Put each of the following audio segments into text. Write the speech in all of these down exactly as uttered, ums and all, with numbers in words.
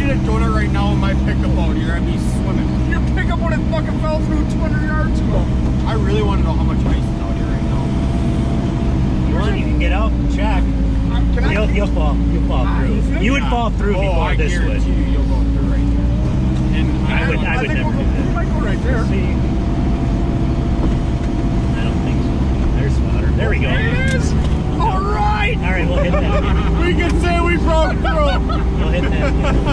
eat a donut right now in my pickup out here, I'd be swimming. Your pickup when it fucking fell through two hundred yards ago. I really want to know how much ice is out here right now. Well, you can get out and check. Um, can I? You'll, you'll fall. You'll fall Ah, through. you think? You would Yeah. fall through Oh, before I this would. guarantee you, you'll go through right there. And I would. I I would think never we'll do go, we that. might go right there. See. I don't think so. There's water. There we go. There it is. All right. All right, we'll hit that. we can say we broke through. We'll hit that.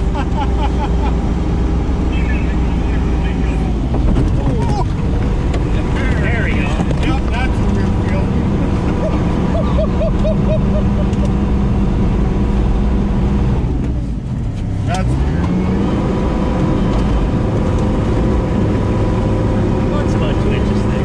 There we go. Yep, that's a weird feel. That's weird. It's about two inches thick.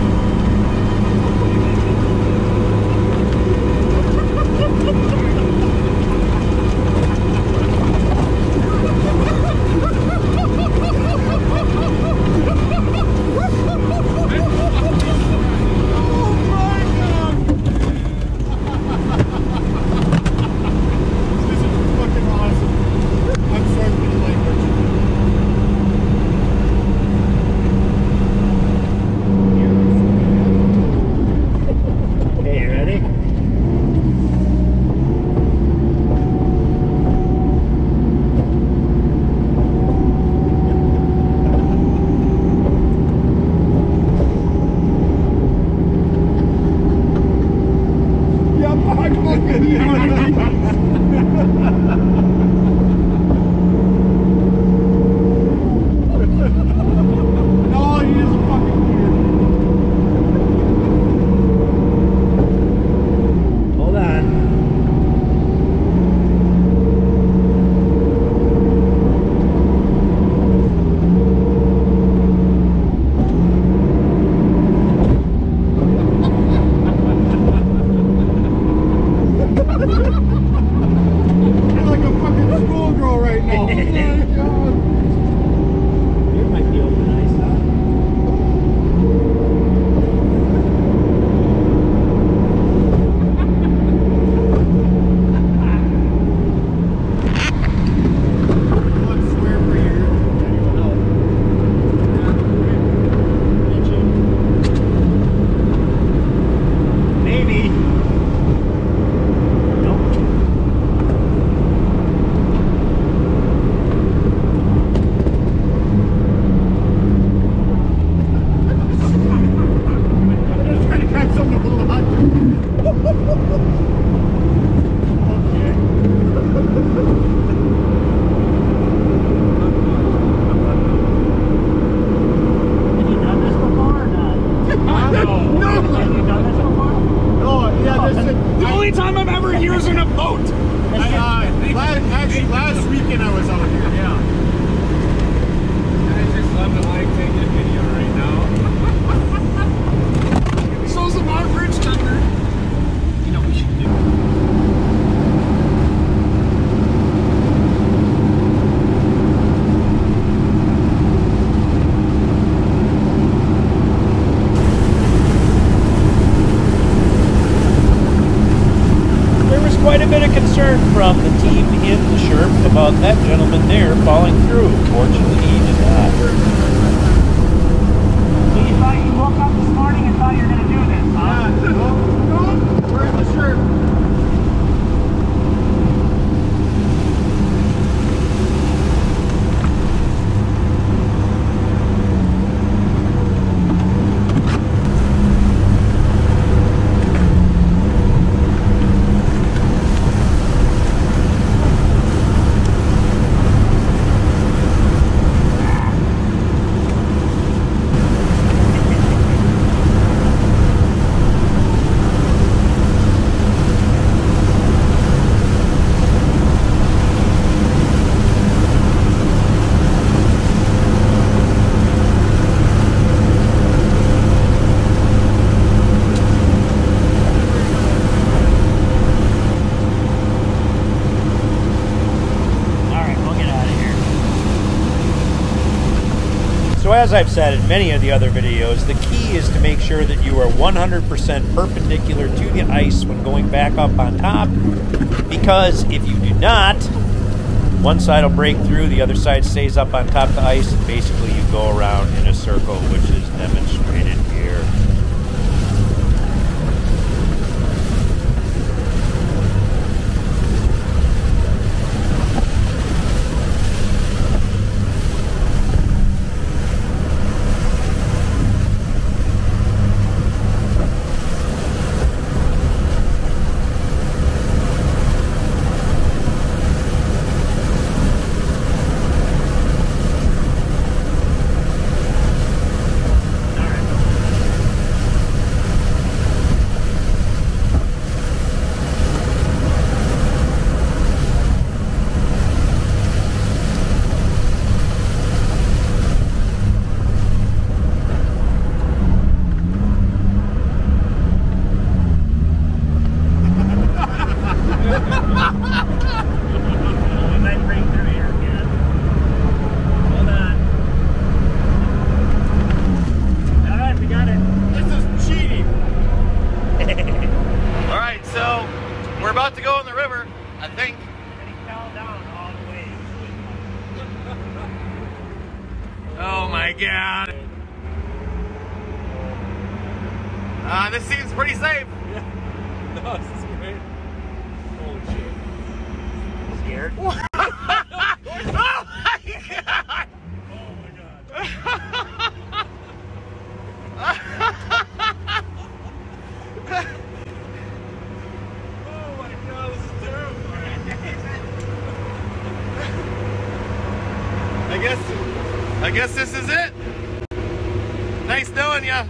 Quite a bit of concern from the team in the Sherp about that gentleman there falling through. Fortunately, he did not. So you thought you woke up this morning and thought you were going to do this, huh? Yeah. No, no. Where's the Sherp? So as I've said in many of the other videos, the key is to make sure that you are one hundred percent perpendicular to the ice when going back up on top, because if you do not, One side will break through, the other side stays up on top of the ice, and basically you go around in a circle, which is demonstrated here. God. Uh, this seems pretty safe. Yeah. No, this is great. Holy shit. Scared? Oh my God. Oh my God. Oh my God, this is terrifying. I guess I guess this is it. Nice knowing ya.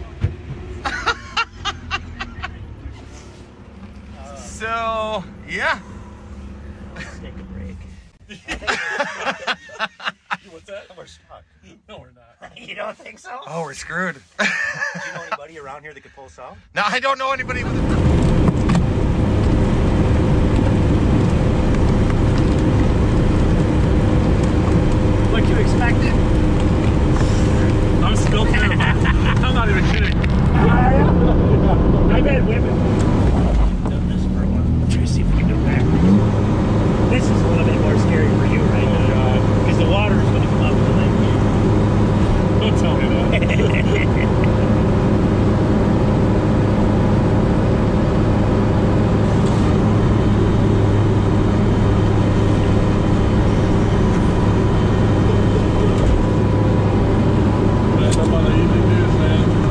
So, yeah. Take a break. What's that? We're stuck. No, we're not. You don't think so? Oh, we're screwed. Do you know anybody around here that could pull us out? No, I don't know anybody with a... What you expected? I'm still terrified. I'm not even kidding. I've had women done this for a while. Try to see if we can do it backwards. This is a little bit more scary for you right Oh, now. God. Because the water is going to come up to like Don't tell me that. That's up on the evening news, man.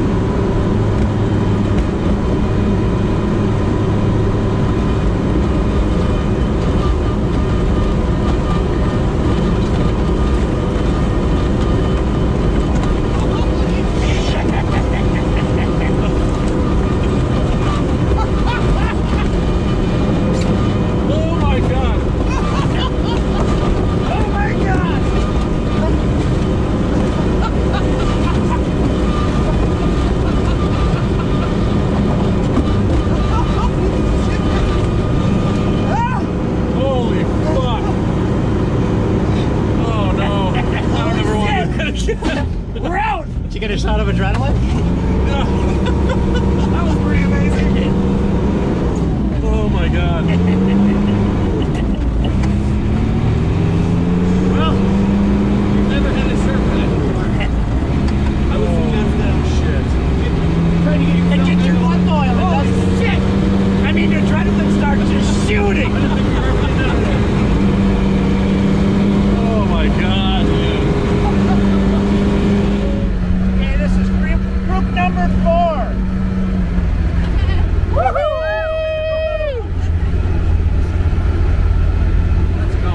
Oh my God! oh my God! Holy fuck! Oh no! I don't ever want to do that again. We're out! Did you get a shot of adrenaline? No. That was pretty amazing. Oh my God! Well, We've never had a Sherp before. I was thinking that's that shit. try to get your, and get your blood oil. It does shit. I mean, your adrenaline starts just shooting. I didn't think we were ever gonna do that. Oh my God, dude. Okay, this is group, group number four. Woohoo! Let's go.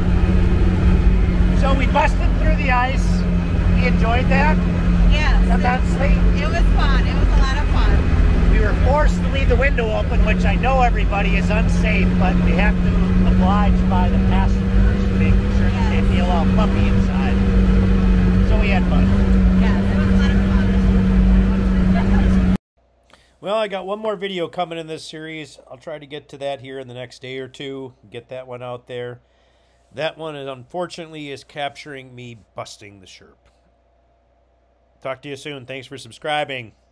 So we busted through the ice. We enjoyed that Yes, immensely. it was fun. It was a lot of fun. We were forced to leave the window open, which I know everybody is unsafe, but we have to oblige by the passengers, making sure that they feel all puppy inside. So we had fun. Yes, it was a lot of fun. Well, I got one more video coming in this series. I'll try to get to that here in the next day or two. Get that one out there. That one, is, unfortunately, is capturing me busting the Sherp. Talk to you soon. Thanks for subscribing.